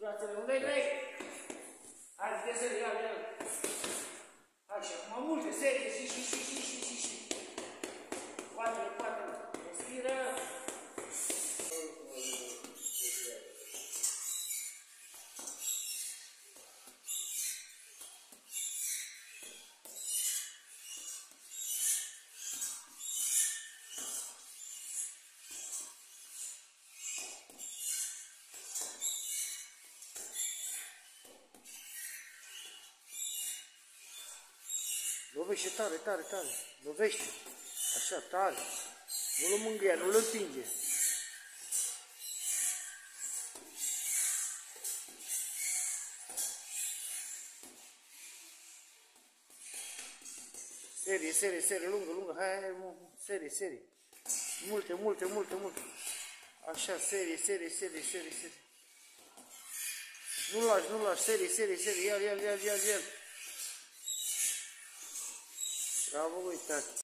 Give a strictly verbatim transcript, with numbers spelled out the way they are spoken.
Brațele unde vrei? Hai, de serie, ia, ia. Hai și acum multe serie, și, și, și, și, și, și, și. Poate, poate, respiră. Lovește tare, tare, tare. Lovește. Așa, tare. Nu-l mângâia, nu-l împinge. Serie, serie, serie, lungă, lungă. Hai, hai, serie, serie. Multe, multe, multe, multe. Așa, serie, serie, serie, serie, serie. Nu lași, nu lași, serie, serie, serie. Ia-l, ia-l, ia-l, ia-l, ia-l. Bravo, uitați.